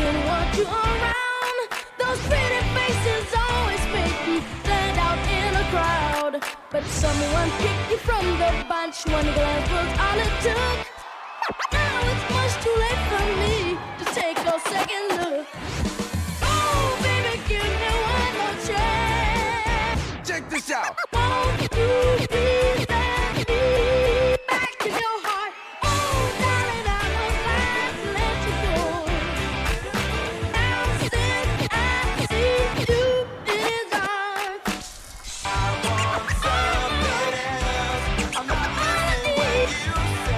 didn't want you around. Those pretty faces always make you stand out in a crowd. But someone picked you from the bunch. One glance was all it took. Now it's much too late for me to take a second look. Oh, baby, give me one more chance. Check this out. Won't you please let me back in your heart? Oh, darling, I don't like to let you go. Now since I see you in his arms, I want something else. I'm not listening when you say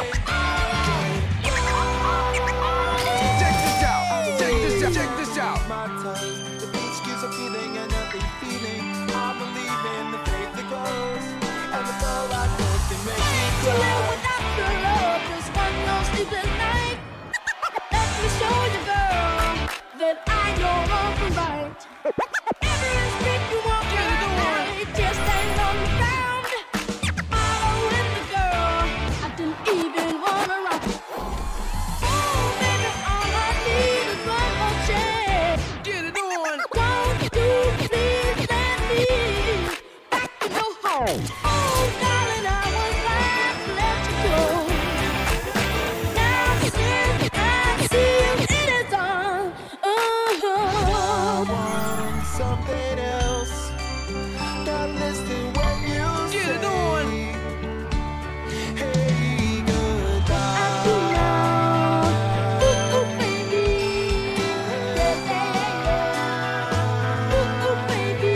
Check this out. Check this out. Check this out. my toes. The beach gives a feeling, an earthly feeling. I believe in the faith that grows, and the flow like this can make me to grow. live without your love, just one more sleepless night. Let me show you, girl, that I know wrong from right. Every street you walk down, just stand on the ground. Following the girl, I didn't even wanna run. Oh, baby, all I need is one more chance. Get it on. Won't you please let me back in your home? Oh, darling, I was glad to let you go. Now since I see you in his arms, I want something else. Not listen when you Get say it on. hey, I goodbye. do now. Ooh, ooh, baby. Yeah, yeah, yeah. Ooh, ooh, baby.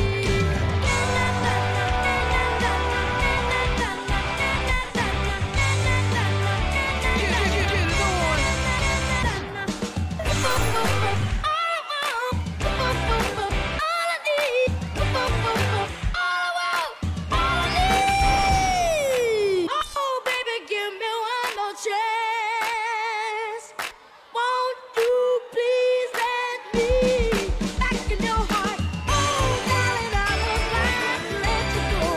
Oh, baby, give me one more chance. Won't you please let me back in your heart? Oh, darling, I was glad to let you go.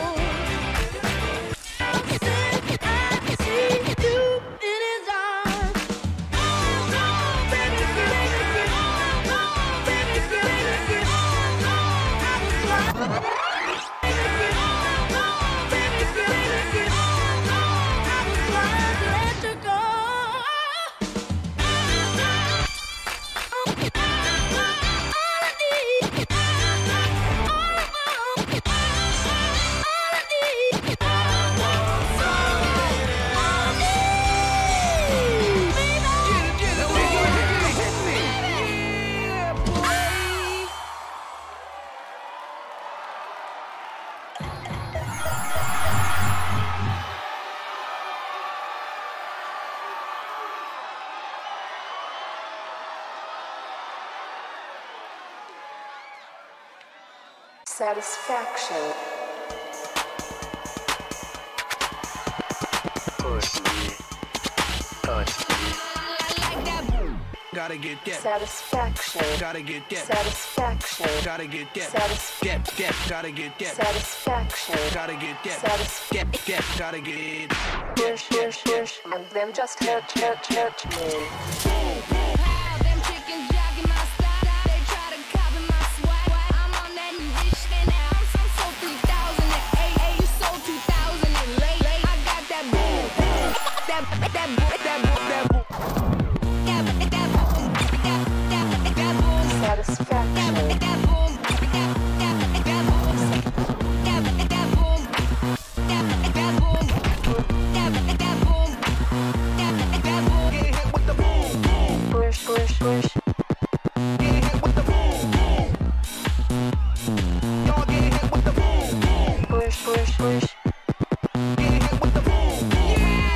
Since I see you in his arms, oh, baby, give me, oh, baby, give me, I was glad. Satisfaction. Push me, touch me. Gotta get that. Satisfaction. Gotta get that. Satisfaction. Gotta get that. Satisfaction. Get. Gotta get that. Satisfaction. Gotta get that. Satisfaction. Get. Gotta get. Push, push, push, and then just hurt me. Them chickens jogging my style. They try to copy my swag. I'm on that new rich shit now. I'm sold 3008. You sold 2000 and late. I got that boom. That boom. That boom. Satisfaction. That boom. Push, push, push. Get hit with the boom, boom. Y'all get hit with the boom, boom. Push, push, push. Get hit with the boom, boom.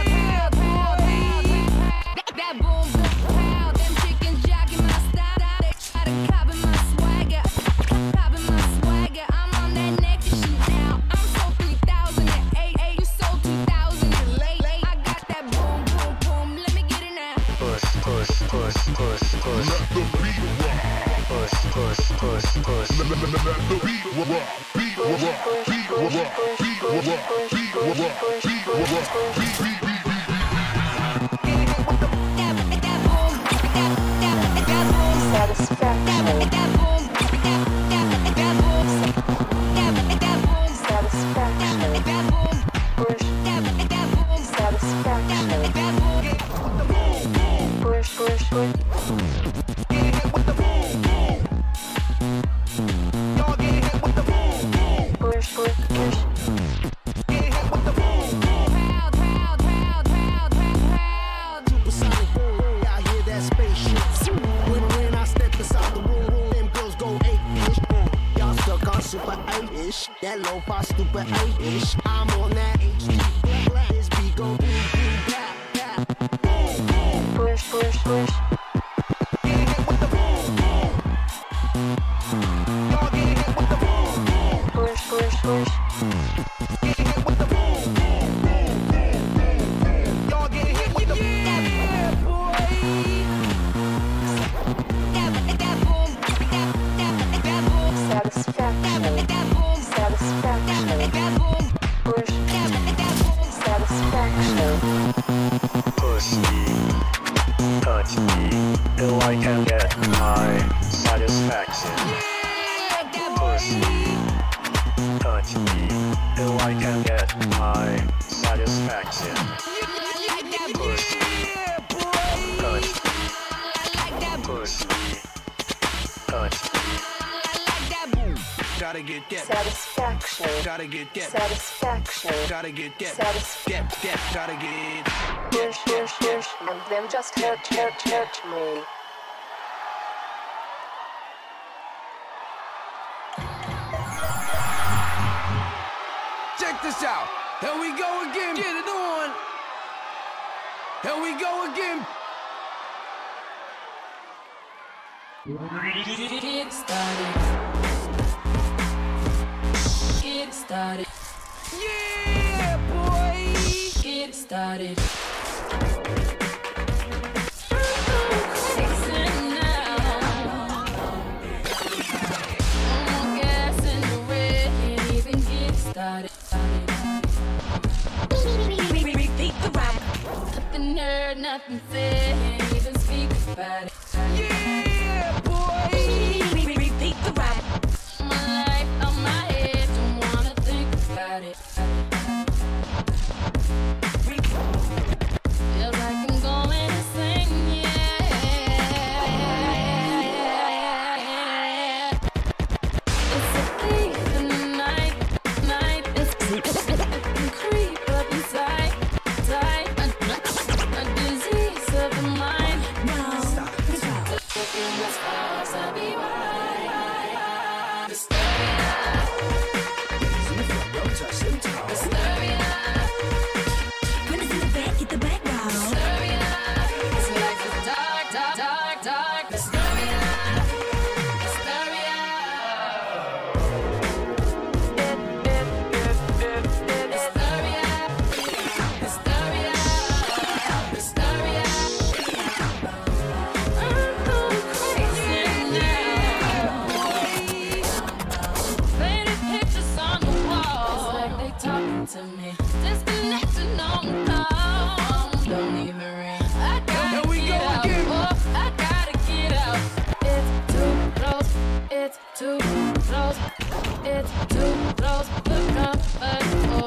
That boom, pow. Them chickens jogging my style. They try to copy my swagger. Copy my swagger. I'm on that next shit now. I'm sold 3008. You sold 2000 and late. I got that boom, boom, boom. Let me get it now. Push, push, push, push, push. Let the beat rock. Push, push, push, push. Let the beat rock. Beat rock. Beat rock. Beat rock. Beat rock. Beat rock. Beat rock. Beat, beat, beat, beat, beat, beat. Get hit with the That boom, that boom. That lo-fi stupid 8-ish. I'm on that HD. This beat go boom, boom, bap, bap. Boom, boom. Push, push, push. Get hit with the boom, boom. Y'all get hit with the boom, boom. Push, push, push. Get hit with the boom, boom, boom, boom, boom, boom. Y'all get hit with the boom, boy. That boom, that boom, Satisfaction. push, Satisfaction. Push me, touch me, till I can get high satisfaction. Push me, touch me, till I can get high satisfaction. Push me, touch me, push me, touch me. Gotta get that. Satisfaction. Gotta get that. Satisfaction. Gotta get that. Satisfaction. Get. Gotta get. Push, push, push, and then just hurt me. Check this out. Here we go again. Get it on. Here we go again. Get started. Get started. Yeah, boy. Get started. Nothing heard, nothing said, can't even speak about it. Yeah, boy. Repeat the rap. My life on my head, don't wanna think about it. Feels like I'm going insane, yeah. It's a thief in the night. It's creep up inside. A disease of the mind. Looking as far as I be right. Hysteria. When it's in the back, get the back row. Hysteria. This life is dark. Hysteria. To me, disconnected on the phone, don't even ring. I gotta get out. Oh, I gotta get out. It's too close. It's too close. It's too close for comfort.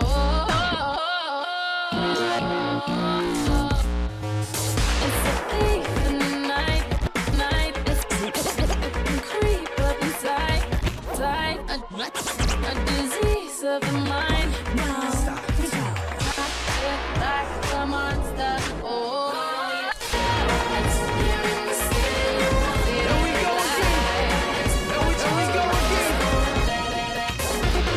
It's a thief in the night. It's creep up inside. A disease of the mind. Like a monster, oh. It's here in the city. Here we go again. Here we go again.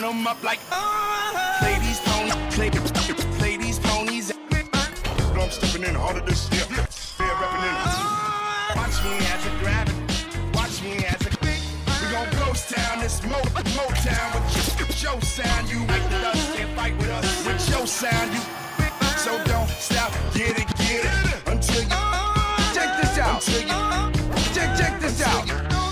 them up like, play these ponies, play these ponies. I'm stepping in harder this year. They're repping in. Watch me as I grab it. Watch me as I click. We gon' ghost town, this Motown with your sound. You like the dust, can't fight with us. With your sound, you so don't stop, get it until you check this out. Until you check this out.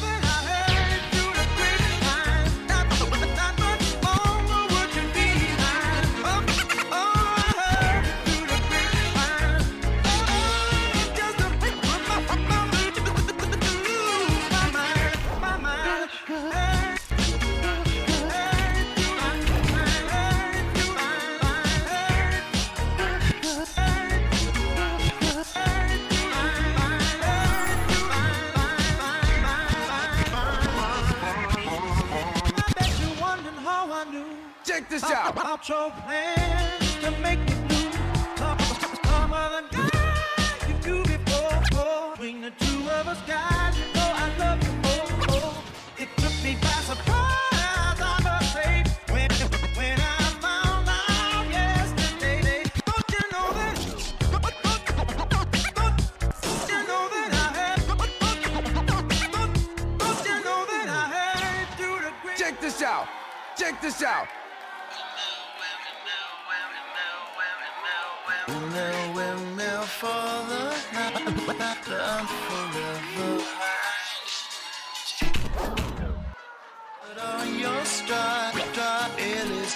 Check this out. About your plans to make me blue. Some other guy you do before. Between the two of us guys, you know I love you more. It took me by surprise, I must say, when I found out yesterday. Don't you know that? Don't you know that I had? Don't you know that I had through the great? Check this out. Check this out. Well, for the night, forever. Put on your stride, it is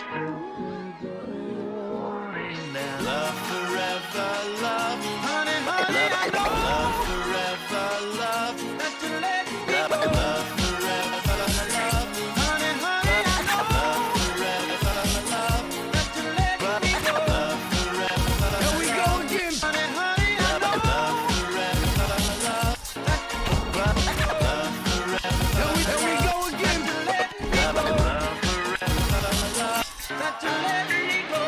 love forever, love, honey, honey, I know. Love forever, love, not to let me go. Love forever, love, honey, honey, I know. Love forever, love, not to let me go. Love forever, Here we go again. honey, honey, I know. Love forever, love, Here we go again. not to let me go.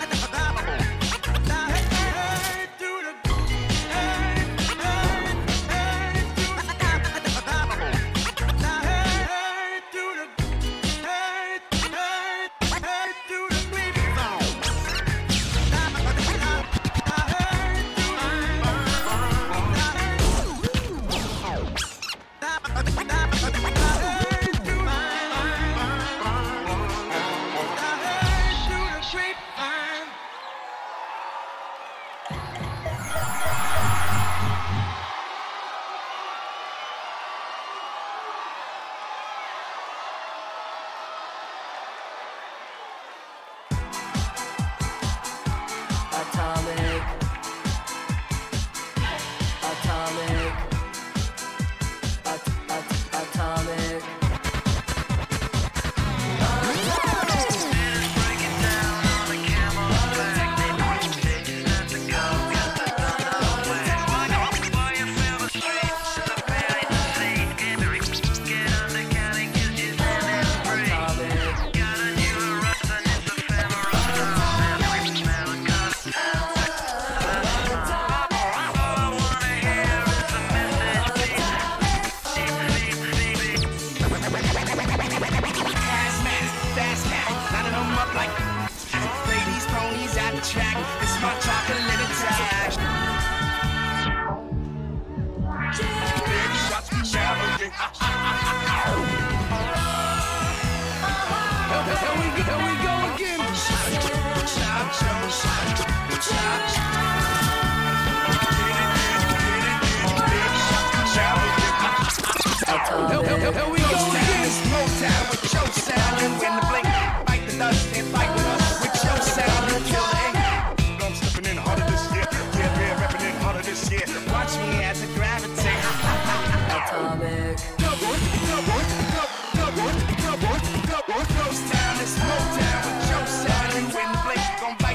Here we go again. It's Motown with your sound. You in the blink. Fight the dust and fight with us with your sound. You kill the ink. I'm stepping in harder this year. Yeah, they're repping in harder this year. Watch me as I gravitate. Atomic. Ghost town, it's Motown with your sound. You in the blink. Gon'